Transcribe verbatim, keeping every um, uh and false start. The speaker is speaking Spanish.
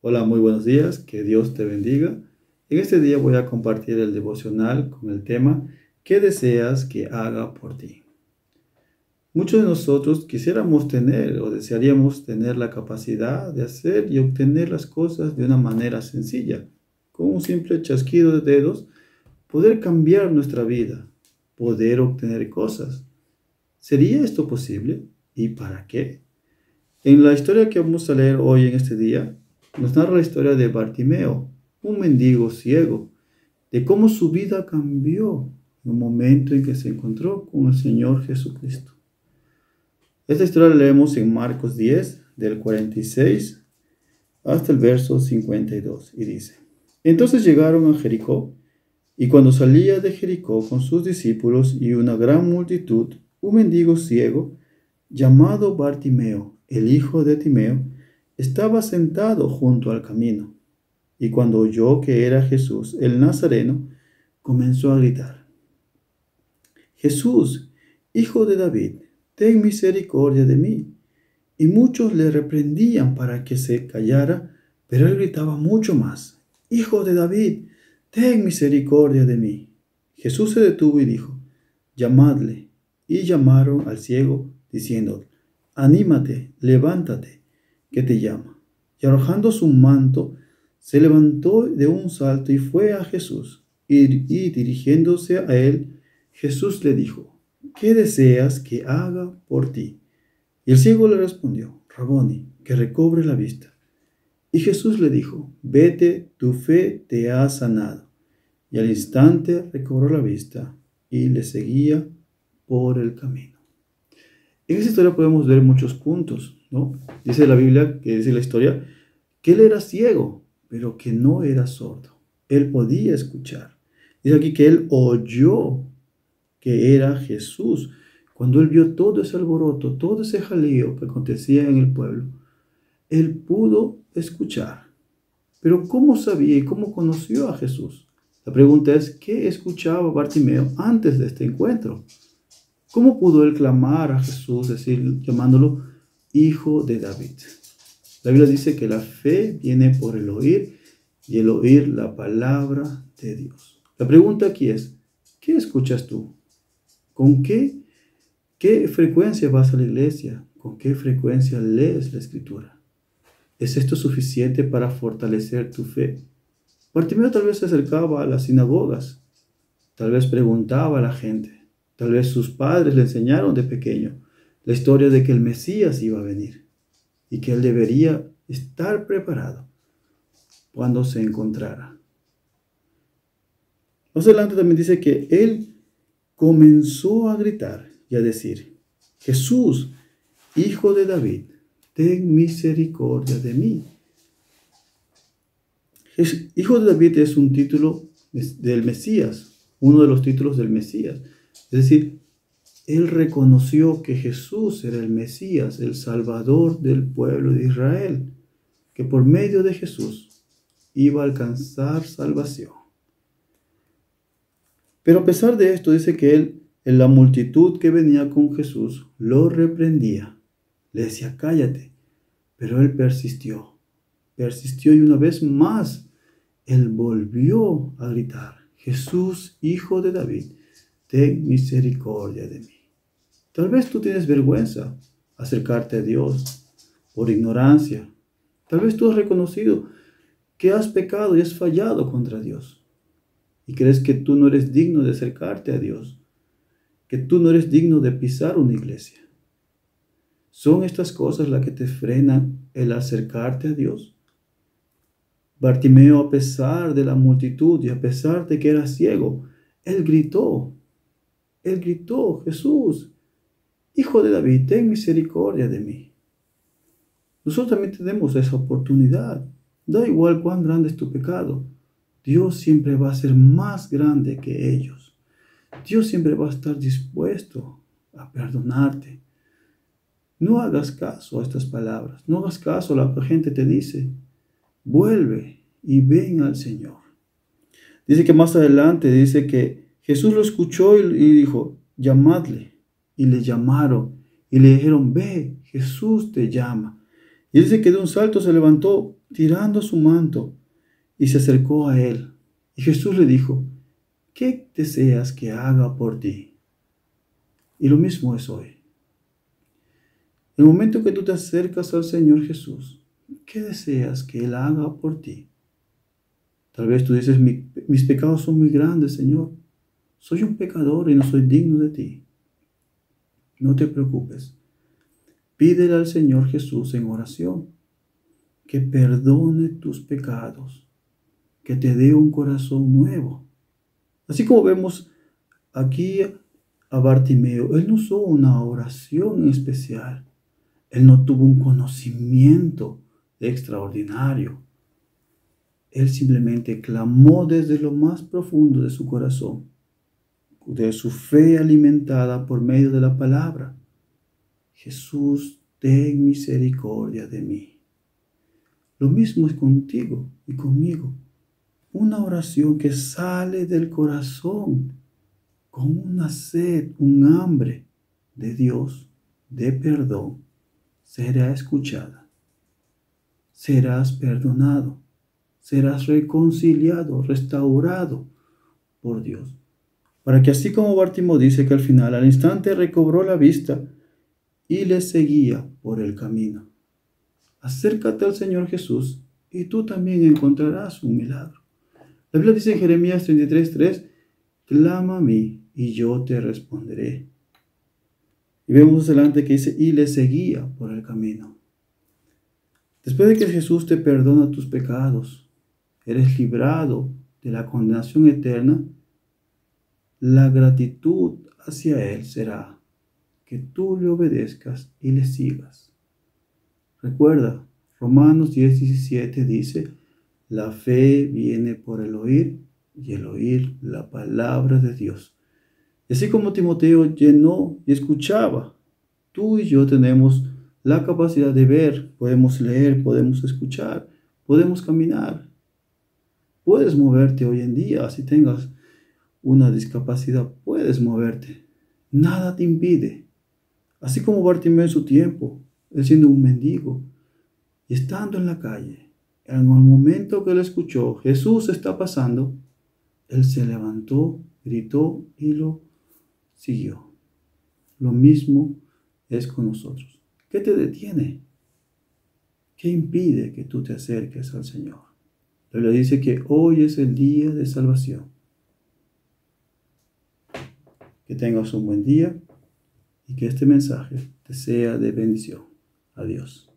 Hola, muy buenos días, que Dios te bendiga. En este día voy a compartir el devocional con el tema ¿qué deseas que haga por ti? Muchos de nosotros quisiéramos tener o desearíamos tener la capacidad de hacer y obtener las cosas de una manera sencilla. Con un simple chasquido de dedos, poder cambiar nuestra vida, poder obtener cosas. ¿Sería esto posible? ¿Y para qué? En la historia que vamos a leer hoy en este día, nos narra la historia de Bartimeo, un mendigo ciego, de cómo su vida cambió en el momento en que se encontró con el Señor Jesucristo. Esta historia la leemos en Marcos diez, del cuarenta y seis hasta el verso cincuenta y dos, y dice: Entonces llegaron a Jericó, y cuando salía de Jericó con sus discípulos y una gran multitud, un mendigo ciego, llamado Bartimeo, el hijo de Timeo, estaba sentado junto al camino. Y cuando oyó que era Jesús el Nazareno, comenzó a gritar: Jesús, hijo de David, ten misericordia de mí. Y muchos le reprendían para que se callara, pero él gritaba mucho más: Hijo de David, ten misericordia de mí. Jesús se detuvo y dijo: Llamadle. Y llamaron al ciego, diciendo: Anímate, levántate, que te llama. Y arrojando su manto, se levantó de un salto y fue a Jesús. Y, y dirigiéndose a él, Jesús le dijo: ¿Qué deseas que haga por ti? Y el ciego le respondió: Raboni, que recobre la vista. Y Jesús le dijo: Vete, tu fe te ha sanado. Y al instante recobró la vista y le seguía por el camino. En esta historia podemos ver muchos puntos, ¿no? Dice la Biblia, que dice la historia, que él era ciego, pero que no era sordo. Él podía escuchar. Dice aquí que él oyó que era Jesús. Cuando él vio todo ese alboroto, todo ese jaleo que acontecía en el pueblo, él pudo escuchar. Pero ¿cómo sabía y cómo conoció a Jesús? La pregunta es, ¿qué escuchaba Bartimeo antes de este encuentro? ¿Cómo pudo él clamar a Jesús, decir, llamándolo Hijo de David? La Biblia dice que la fe viene por el oír y el oír la palabra de Dios. La pregunta aquí es, ¿qué escuchas tú? ¿Con qué, qué frecuencia vas a la iglesia? ¿Con qué frecuencia lees la Escritura? ¿Es esto suficiente para fortalecer tu fe? Bartimeo tal vez se acercaba a las sinagogas, tal vez preguntaba a la gente, tal vez sus padres le enseñaron de pequeño la historia de que el Mesías iba a venir y que él debería estar preparado cuando se encontrara. Más adelante también dice que él comenzó a gritar y a decir: Jesús, hijo de David, ten misericordia de mí. Hijo de David es un título del Mesías, uno de los títulos del Mesías. Es decir, él reconoció que Jesús era el Mesías, el Salvador del pueblo de Israel, que por medio de Jesús iba a alcanzar salvación. Pero a pesar de esto, dice que él, en la multitud que venía con Jesús, lo reprendía. Le decía: cállate. Pero él persistió, persistió y una vez más, él volvió a gritar: Jesús, hijo de David, ten misericordia de mí. Tal vez tú tienes vergüenza acercarte a Dios por ignorancia. Tal vez tú has reconocido que has pecado y has fallado contra Dios. Y crees que tú no eres digno de acercarte a Dios, que tú no eres digno de pisar una iglesia. ¿Son estas cosas las que te frenan el acercarte a Dios? Bartimeo, a pesar de la multitud y a pesar de que era ciego, él gritó, él gritó: Jesús, hijo de David, ten misericordia de mí. Nosotros también tenemos esa oportunidad. Da igual cuán grande es tu pecado, Dios siempre va a ser más grande que ellos. Dios siempre va a estar dispuesto a perdonarte. No hagas caso a estas palabras. No hagas caso a lo que la gente te dice. Vuelve y ven al Señor. Dice que más adelante dice que Jesús lo escuchó y dijo: llamadle. Y le llamaron y le dijeron: ve, Jesús te llama. Y dice que de un salto se levantó, tirando su manto, y se acercó a él. Y Jesús le dijo: ¿qué deseas que haga por ti? Y lo mismo es hoy. El momento que tú te acercas al Señor Jesús, ¿qué deseas que Él haga por ti? Tal vez tú dices: "Mi- mis pecados son muy grandes, Señor. Soy un pecador y no soy digno de ti". No te preocupes. Pídele al Señor Jesús en oración que perdone tus pecados, que te dé un corazón nuevo. Así como vemos aquí a Bartimeo, él no usó una oración especial. Él no tuvo un conocimiento extraordinario. Él simplemente clamó desde lo más profundo de su corazón, de su fe alimentada por medio de la palabra: Jesús, ten misericordia de mí. Lo mismo es contigo y conmigo. Una oración que sale del corazón con una sed, un hambre de Dios, de perdón, será escuchada. Serás perdonado. Serás reconciliado, restaurado por Dios. Para que así como Bartimeo dice que al final, al instante, recobró la vista y le seguía por el camino. Acércate al Señor Jesús y tú también encontrarás un milagro. La Biblia dice en Jeremías treinta y tres, tres: clama a mí y yo te responderé. Y vemos adelante que dice: y le seguía por el camino. Después de que Jesús te perdona tus pecados, eres librado de la condenación eterna, la gratitud hacia Él será que tú le obedezcas y le sigas. Recuerda, Romanos diez, diecisiete dice: la fe viene por el oír y el oír la palabra de Dios. Y así como Timoteo llenó y escuchaba, tú y yo tenemos la capacidad de ver, podemos leer, podemos escuchar, podemos caminar. Puedes moverte hoy en día, si tengas una discapacidad, puedes moverte. Nada te impide. Así como Bartimeo en su tiempo, él siendo un mendigo y estando en la calle, en el momento que él escuchó Jesús está pasando, él se levantó, gritó y lo siguió. Lo mismo es con nosotros. ¿Qué te detiene? ¿Qué impide que tú te acerques al Señor? La Biblia dice que hoy es el día de salvación. Que tengas un buen día y que este mensaje te sea de bendición. Adiós.